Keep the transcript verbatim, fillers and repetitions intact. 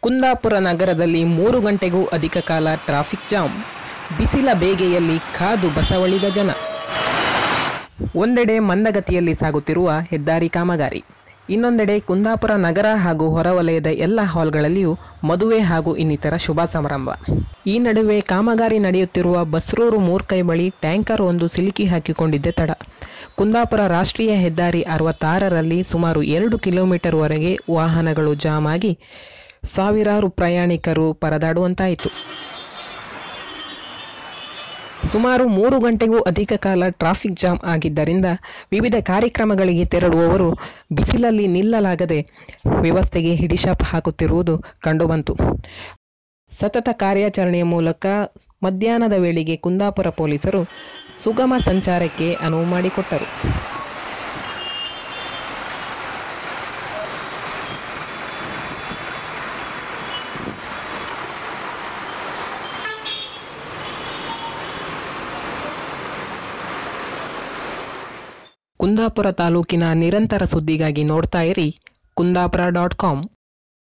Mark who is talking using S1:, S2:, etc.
S1: ಕುಂದಾಪುರ ನಗರದಲ್ಲಿ ಮೂರು ಗಂಟೆಗೂ ಅಧಿಕ ಕಾಲ ಟ್ರಾಫಿಕ್ ಜಾಮ್. ಬಿಸಿಲ ಬೇಗೆಯಲ್ಲಿ ಕಾದು ಬಸವಳಿದ ಜನ. ಒಂದೆಡೆ ಮಂದಗತಿಯಲ್ಲಿ ಸಾಗುತ್ತಿರುವ ಹೆದ್ದಾರಿ ಕಾಮಗಾರಿ, ಇನ್ನೊಂದೆಡೆ ಕುಂದಾಪುರ ನಗರ ಹಾಗೂ ಹೊರವಲಯದ ಎಲ್ಲ ಹಾಲ್ಗಳಲ್ಲಿಯೂ ಮದುವೆ ಹಾಗೂ ಇನ್ನಿತರ ಶುಭ ಸಮಾರಂಭ. ಈ ನಡುವೆ ಕಾಮಗಾರಿ ನಡೆಯುತ್ತಿರುವ ಬಸ್ರೂರು ಮೂರ್ಕೈ ಬಳಿ ಟ್ಯಾಂಕರ್ ಒಂದು ಸಿಲುಕಿ ಹಾಕಿಕೊಂಡಿದ್ದೆ ತಡ. ಕುಂದಾಪುರ ರಾಷ್ಟ್ರೀಯ ಹೆದ್ದಾರಿ ಅರವತ್ತಾರರಲ್ಲಿ ಸುಮಾರು ಎರಡು ಕಿಲೋಮೀಟರ್ವರೆಗೆ ವಾಹನಗಳು ಜಾಮ್ ಆಗಿ ಸಾವಿರಾರು ಪ್ರಯಾಣಿಕರು ಪರದಾಡುವಂತಾಯಿತು. ಸುಮಾರು ಮೂರು ಗಂಟೆಗೂ ಅಧಿಕ ಕಾಲ ಟ್ರಾಫಿಕ್ ಜಾಮ್ ಆಗಿದ್ದರಿಂದ ವಿವಿಧ ಕಾರ್ಯಕ್ರಮಗಳಿಗೆ ತೆರಳುವವರು ಬಿಸಿಲಲ್ಲಿ ನಿಲ್ಲಲಾಗದೆ ವ್ಯವಸ್ಥೆಗೆ ಹಿಡಿಶಾಪ್ ಹಾಕುತ್ತಿರುವುದು ಕಂಡುಬಂತು. ಸತತ ಕಾರ್ಯಾಚರಣೆಯ ಮೂಲಕ ಮಧ್ಯಾಹ್ನದ ವೇಳೆಗೆ ಕುಂದಾಪುರ ಪೊಲೀಸರು ಸುಗಮ ಸಂಚಾರಕ್ಕೆ ಅನುವು ಮಾಡಿಕೊಟ್ಟರು. ಕುಂದಾಪುರ ತಾಲೂಕಿನ ನಿರಂತರ ಸುದ್ದಿಗಾಗಿ ನೋಡ್ತಾ ಇರಿ ಕುಂದಾಪುರ ಡಾಟ್ ಕಾಮ್.